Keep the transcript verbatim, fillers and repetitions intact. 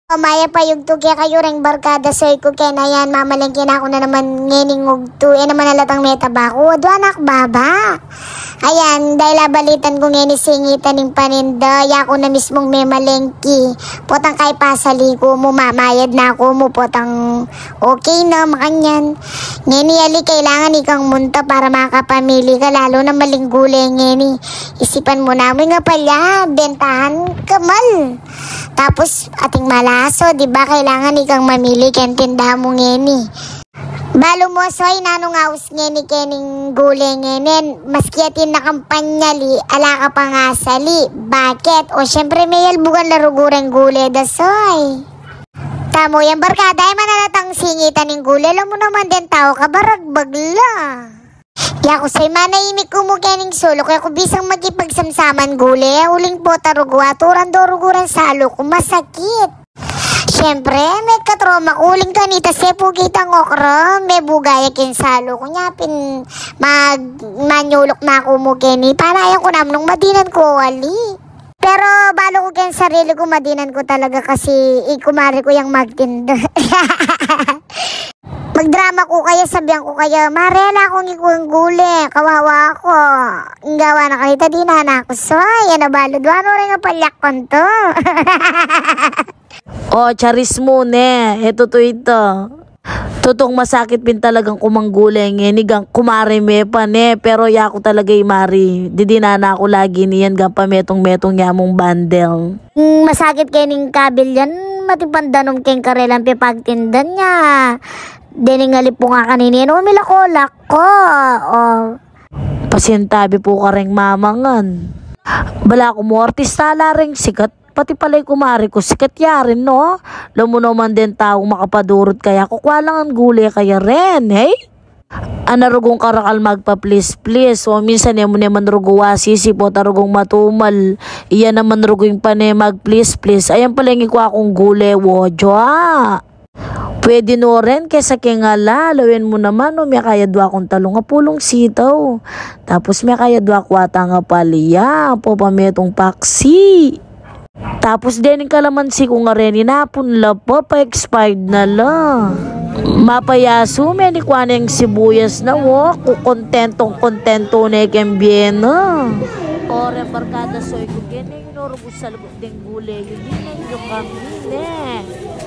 Maya pa yung tugi kayo ring barkada soy ko kaya na yan mamalengke na ako na naman ngening ugto eh naman nalatang meta ba ko do anak baba ayan dahil abalitan ko ngeni singitan ng paninda ya ko na mismong may malengki potang kay pasali ko mo mamayad na ako mo potang okay na makanyan ngeni ali kailangan ikang munta para makapamili ka lalo na malinggulay ngeni isipan mo namin nga pala bentahan kamal tapos ating malaso, di ba kailangan ikang mamili ken tindahan mo ngeni. Balo mo soy nanong aus ngeni kening gulay ngenen, maski atin na kampanya li, ala ka pa nga sali. Bakit? O syempre may albugan larugurang gulay da soy. Tamo yan barkada ay manalatang singitan ng gulay, alam mo naman din tao ka baragbagla. Ya ko say manahimik ko mo kening solo kaya ko bisang magipagsamsaman guli uling po tarugo aturan doruguran salo ko masakit. Siyempre may katroma ko uling kanita sepo kitang okra may bugaya kin salo ko nyapin mag manyulok na ako mo keni para ayaw ko namnong madinan ko wali. Pero balo ko ken sarili ko madinan ko talaga kasi ikumari ko yung magtinda. Magdrama ko kaya sabihan ko kaya marela akong ikuang guli kawawa ako gawa na kanita di na anak ko so yan na balod ano rin nga palyak kon to. Oh charis mo ne eto to ito tutong masakit pin talagang kumanggulay ngenigang kumari me pa ne pero ya ko talaga imari di dinana ako lagi niyan gang pametong metong yamong bundle. Mm, masakit kening kabil yan matipandanom keng karelang pipagtindan niya. Diningali po nga kaninin, umilakolak ko. Oh. Pasintabi po ka rin mamangan. Bala ko mo artista la rin sikat. Pati pala'y kumari ko sikat yarin no. Lamo naman din taong makapadurot kaya kukwalang ang gulay kaya rin. Hey? Anarugong karakal magpa please please. O minsan yan mo naman rugawa sisi po tarugong matumal. Iyan naman rugong pa mag please please. Ayan pala yung ikuha akong gulay wodyo ah. Pwede no rin kesa kengala, lawin mo naman no, may kaya dwa akong talong nga pulong sitaw. Tapos may kaya dwa kwata nga paliya, po pametong paksi. Tapos din yung kalamansi ko nga rin, inapon la po, pa-expired na la. Mapayaso, may ni kwa na yung sibuyas na wo, kukontentong kontento na ikembyen na. Ore, barkada soy ko, ganyan yung norobos sa lubog ding gulay, yun yun yung kami, ne.